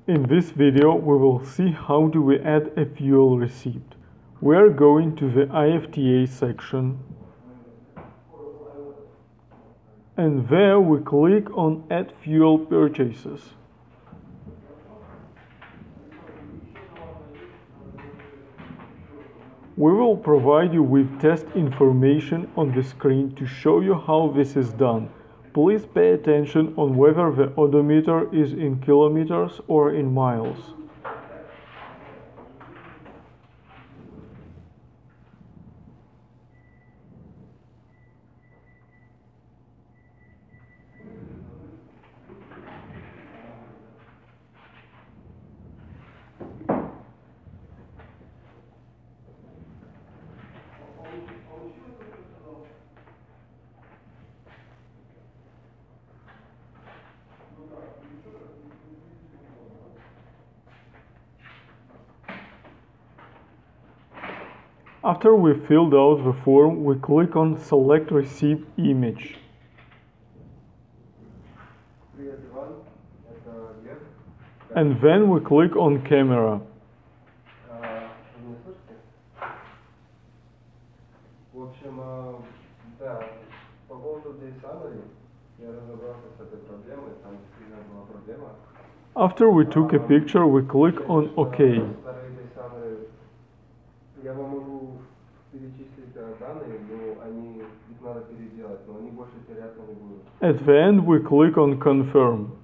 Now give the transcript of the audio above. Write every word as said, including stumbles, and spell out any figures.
In this video, we will see how do we add a fuel receipt. We are going to the I F T A section, and there we click on Add Fuel Purchases. We will provide you with test information on the screen to show you how this is done. Please pay attention on whether the odometer is in kilometers or in miles. After we filled out the form, we click on Select Receipt Image. And then we click on Camera. After we took a picture, we click on OK. Я вам могу перечислить данные, но они, их надо переделать, но они больше теряться не будут. At the end, we click on Confirm.